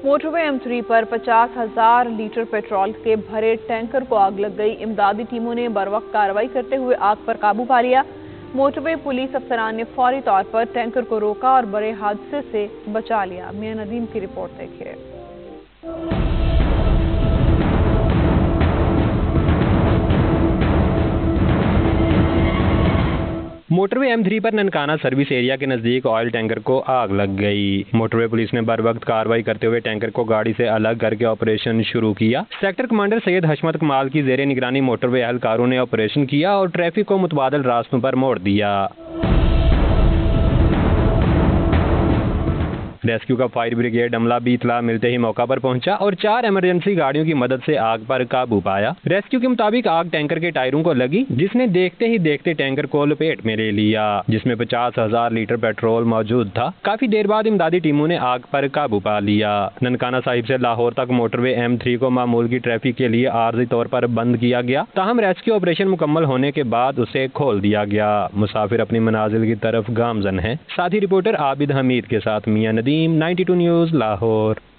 Motorway M3 पर 50,000 litre petrol के भरे टैंकर को आग लग गई। इमदादी टीमों ने बरवक्त कार्रवाई करते हुए आग पर काबू पा लिया। मोटरवे पुलिस अफसरान ने फौरी तौर पर टैंकर को रोका और बड़े हादसे से बचा लिया। मियां नदीम की रिपोर्ट देखिए। मोटरवे M3 पर ननकाना सर्विस एरिया के नजदीक ऑयल टैंकर को आग लग गई। मोटरवे पुलिस ने बरवक्त कार्रवाई करते हुए टैंकर को गाड़ी से अलग करके ऑपरेशन शुरू किया। सेक्टर कमांडर सैयद हशमत कमाल की जेरे निगरानी मोटरवे एहलकारों ने ऑपरेशन किया और ट्रैफिक को मुतबादल रास्तों पर मोड़ दिया। रेस्क्यू का फायर ब्रिगेड अमला भी इतला मिलते ही मौका पर पहुंचा और 4 इमरजेंसी गाड़ियों की मदद से आग पर काबू पाया। रेस्क्यू के मुताबिक आग टैंकर के टायरों को लगी, जिसने देखते ही देखते टैंकर को लपेट में ले लिया, जिसमें 50,000 लीटर पेट्रोल मौजूद था। काफी देर बाद इमदादी टीमों ने आग पर काबू पा लिया। ननकाना साहिब से लाहौर तक मोटरवे M3 को मामूल की ट्रैफिक के लिए आर्जी तौर पर बंद किया गया। ताहम रेस्क्यू ऑपरेशन मुकम्मल होने के बाद उसे खोल दिया गया। मुसाफिर अपनी मनाजिल की तरफ गामजन है। साथी रिपोर्टर आबिद हमीद के साथ मियां नदीम, 92 न्यूज़, लाहौर।